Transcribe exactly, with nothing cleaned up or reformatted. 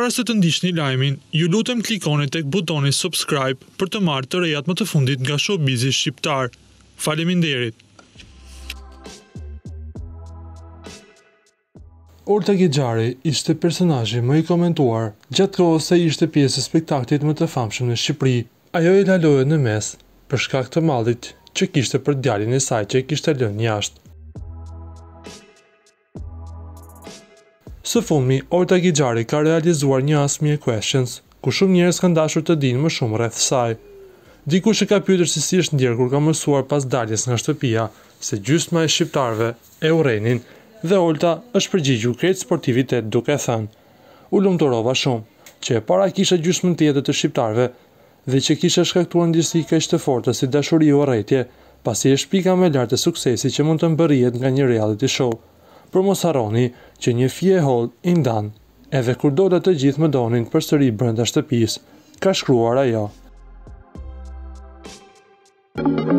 Para se të ndiqni lajmin, ju lutem klikoni tek butoni subscribe për të marrë të rejat më të fundit nga showbizi shqiptar. Faleminderit. Olta Gixhari ishte personazhi më i komentuar gjatë kohës se ishte pjesë e spektaklit më të famshëm në Shqipëri. Ajo i lalohet në mes për shkak të mallit që kishte për djalin e saj që e kishte lënë jashtë. Së fundmi, Olta Gixhari ka realizuar një Ask Me a Questions, ku shumë njerëz kanë dashur të dinë më shumë rreth saj. Dikush e ka pyetur se si është ndjerë kur ka mësuar pas daljes nga shtëpia se gjysma e shqiptarëve e urrenin, dhe Olta është përgjigjur krejt sportivitet duke thënë: "U lumturova shumë që e para kisha gjysmën tjetër të shqiptarëve dhe që kisha shkaktuar ndjesi kaq të forta si dashuri o urrëtie, pasi është pika më e lartë e suksesit që mund të mbërrihet nga një reality show. Por mos harroni që një fije e holl i ndan, edhe kur dola të gjithë më donin përsëri brenda shtëpisë", ka shkruar ajo.